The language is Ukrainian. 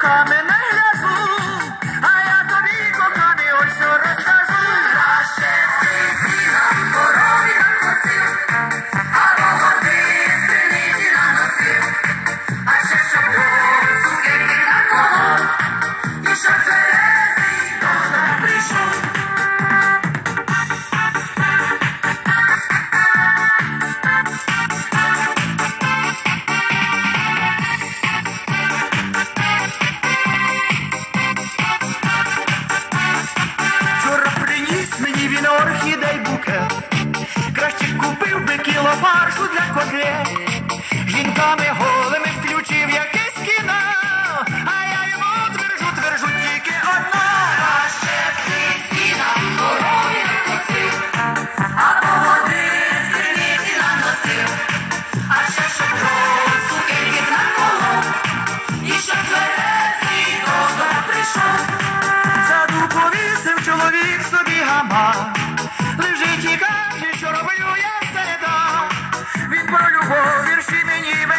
руками не гляжу, а я тобі, коханий, ось що розкажу. Краще ти сіна корові накосив, або води з криниці наносив, а ще щоб до цукерки наколов, і щоб тверезий додому прийшов. Він орхідей букет, краще купив би кіло фаршу для котлет, жінками голими включив якийсь кіно, а я йому твержу тільки одно. Краще ти сіна корові накосив, або води з криниці наносив, а ще щоб до цукерки наколов, і щоб тверезий додому прийшов. Саду повісив чоловік собі гамак, лежить і каже, що роблю я середа. Він про любов вірші мені